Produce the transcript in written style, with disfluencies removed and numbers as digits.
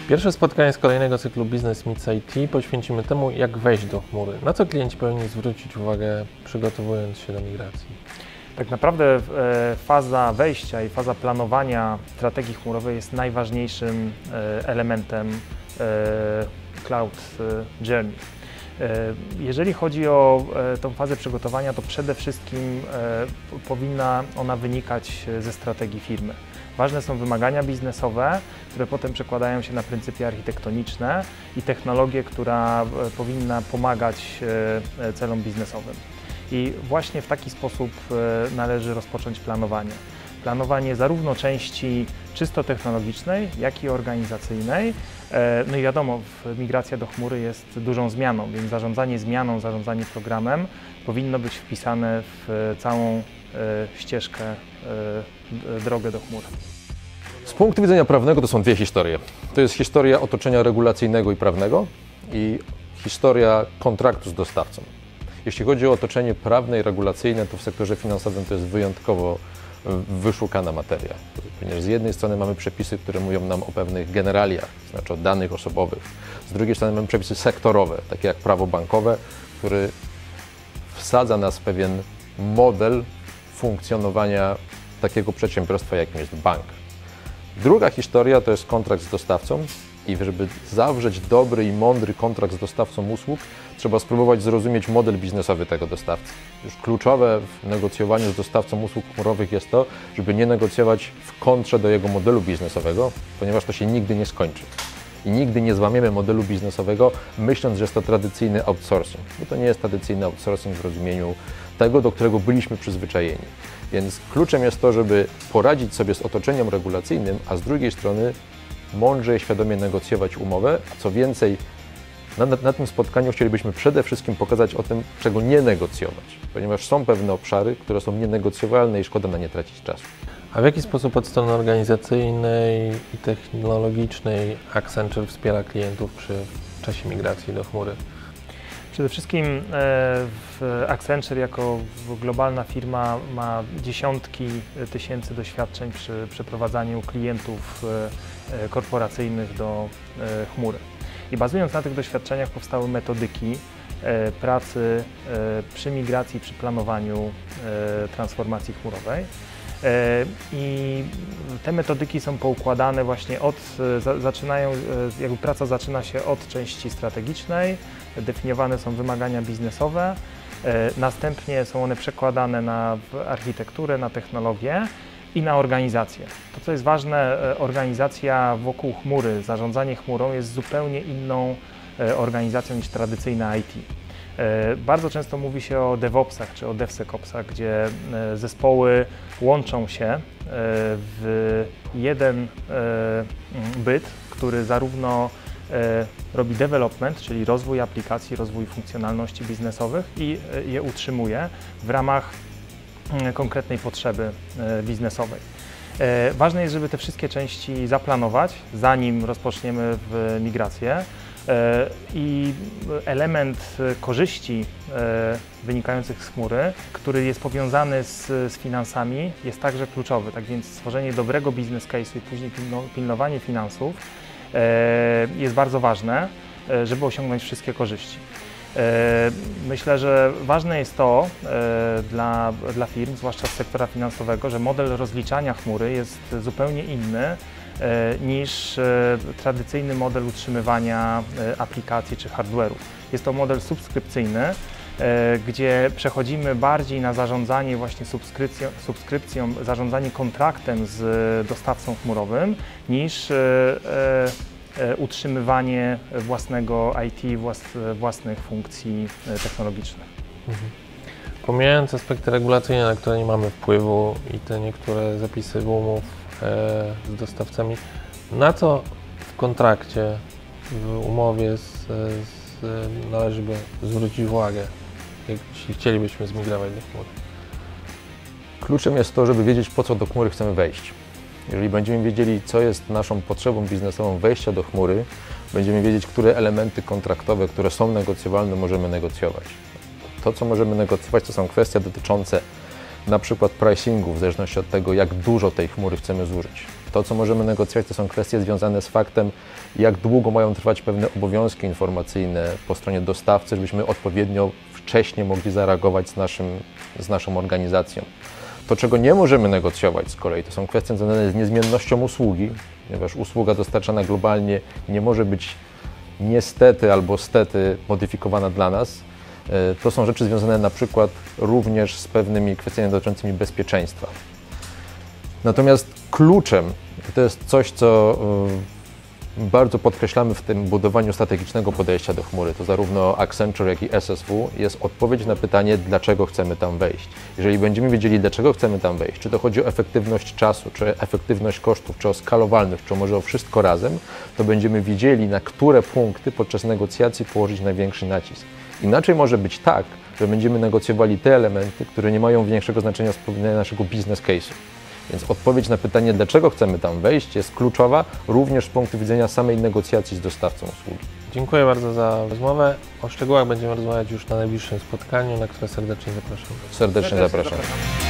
Pierwsze spotkanie z kolejnego cyklu Business Meets IT poświęcimy temu, jak wejść do chmury. Na co klienci powinni zwrócić uwagę, przygotowując się do migracji? Tak naprawdę faza wejścia i faza planowania strategii chmurowej jest najważniejszym elementem Cloud Journey. Jeżeli chodzi o tą fazę przygotowania, to przede wszystkim powinna ona wynikać ze strategii firmy. Ważne są wymagania biznesowe, które potem przekładają się na pryncypy architektoniczne i technologię, która powinna pomagać celom biznesowym. I właśnie w taki sposób należy rozpocząć planowanie. Planowanie zarówno części czysto technologicznej, jak i organizacyjnej. No i wiadomo, migracja do chmury jest dużą zmianą, więc zarządzanie zmianą, zarządzanie programem powinno być wpisane w całą ścieżkę, drogę do chmury. Z punktu widzenia prawnego to są dwie historie. To jest historia otoczenia regulacyjnego i prawnego i historia kontraktu z dostawcą. Jeśli chodzi o otoczenie prawne i regulacyjne, to w sektorze finansowym to jest wyjątkowo wyszukana materia. Ponieważ z jednej strony mamy przepisy, które mówią nam o pewnych generaliach, znaczy o danych osobowych. Z drugiej strony mamy przepisy sektorowe, takie jak prawo bankowe, który wsadza nas w pewien model funkcjonowania takiego przedsiębiorstwa, jakim jest bank. Druga historia to jest kontrakt z dostawcą i żeby zawrzeć dobry i mądry kontrakt z dostawcą usług, trzeba spróbować zrozumieć model biznesowy tego dostawcy. Już kluczowe w negocjowaniu z dostawcą usług chmurowych jest to, żeby nie negocjować w kontrze do jego modelu biznesowego, ponieważ to się nigdy nie skończy. I nigdy nie złamiemy modelu biznesowego, myśląc, że jest to tradycyjny outsourcing, bo to nie jest tradycyjny outsourcing w rozumieniu tego, do którego byliśmy przyzwyczajeni. Więc kluczem jest to, żeby poradzić sobie z otoczeniem regulacyjnym, a z drugiej strony mądrze i świadomie negocjować umowę. Co więcej, na tym spotkaniu chcielibyśmy przede wszystkim pokazać o tym, czego nie negocjować, ponieważ są pewne obszary, które są nienegocjowalne i szkoda na nie tracić czasu. A w jaki sposób od strony organizacyjnej i technologicznej Accenture wspiera klientów w czasie migracji do chmury? Przede wszystkim Accenture jako globalna firma ma dziesiątki tysięcy doświadczeń przy przeprowadzaniu klientów korporacyjnych do chmury. I bazując na tych doświadczeniach powstały metodyki pracy przy migracji, przy planowaniu transformacji chmurowej. I te metodyki są poukładane właśnie jakby praca zaczyna się od części strategicznej, definiowane są wymagania biznesowe, następnie są one przekładane na architekturę, na technologię i na organizację. To, co jest ważne, organizacja wokół chmury, zarządzanie chmurą jest zupełnie inną organizacją niż tradycyjna IT. Bardzo często mówi się o DevOpsach czy o DevSecOpsach, gdzie zespoły łączą się w jeden byt, który zarówno robi development, czyli rozwój aplikacji, rozwój funkcjonalności biznesowych i je utrzymuje w ramach konkretnej potrzeby biznesowej. Ważne jest, żeby te wszystkie części zaplanować, zanim rozpoczniemy migrację. I element korzyści wynikających z chmury, który jest powiązany z finansami, jest także kluczowy. Tak więc stworzenie dobrego business case'u i później pilnowanie finansów jest bardzo ważne, żeby osiągnąć wszystkie korzyści. Myślę, że ważne jest to dla firm, zwłaszcza z sektora finansowego, że model rozliczania chmury jest zupełnie inny niż tradycyjny model utrzymywania aplikacji czy hardware'u. Jest to model subskrypcyjny, gdzie przechodzimy bardziej na zarządzanie właśnie subskrypcją, zarządzanie kontraktem z dostawcą chmurowym niż utrzymywanie własnego IT, własnych funkcji technologicznych. Pomijając aspekty regulacyjne, na które nie mamy wpływu i te niektóre zapisy umów z dostawcami, na co w kontrakcie, w umowie należy by zwrócić uwagę, jeśli chcielibyśmy zmigrować do chmury? Kluczem jest to, żeby wiedzieć, po co do chmury chcemy wejść. Jeżeli będziemy wiedzieli, co jest naszą potrzebą biznesową wejścia do chmury, będziemy wiedzieć, które elementy kontraktowe, które są negocjowalne, możemy negocjować. To, co możemy negocjować, to są kwestie dotyczące na przykład pricingu, w zależności od tego, jak dużo tej chmury chcemy zużyć. To, co możemy negocjować, to są kwestie związane z faktem, jak długo mają trwać pewne obowiązki informacyjne po stronie dostawcy, żebyśmy odpowiednio wcześnie mogli zareagować z naszą organizacją. To, czego nie możemy negocjować z kolei, to są kwestie związane z niezmiennością usługi, ponieważ usługa dostarczana globalnie nie może być niestety albo stety modyfikowana dla nas. To są rzeczy związane na przykład również z pewnymi kwestiami dotyczącymi bezpieczeństwa. Natomiast kluczem, to jest coś, co bardzo podkreślamy w tym budowaniu strategicznego podejścia do chmury, to zarówno Accenture, jak i SSW, jest odpowiedź na pytanie, dlaczego chcemy tam wejść. Jeżeli będziemy wiedzieli, dlaczego chcemy tam wejść, czy to chodzi o efektywność czasu, czy efektywność kosztów, czy o skalowalność, czy może o wszystko razem, to będziemy wiedzieli, na które punkty podczas negocjacji położyć największy nacisk. Inaczej może być tak, że będziemy negocjowali te elementy, które nie mają większego znaczenia z punktu widzenia naszego business case'u. Więc odpowiedź na pytanie, dlaczego chcemy tam wejść, jest kluczowa również z punktu widzenia samej negocjacji z dostawcą usługi. Dziękuję bardzo za rozmowę. O szczegółach będziemy rozmawiać już na najbliższym spotkaniu, na które serdecznie zapraszam. Serdecznie zapraszam.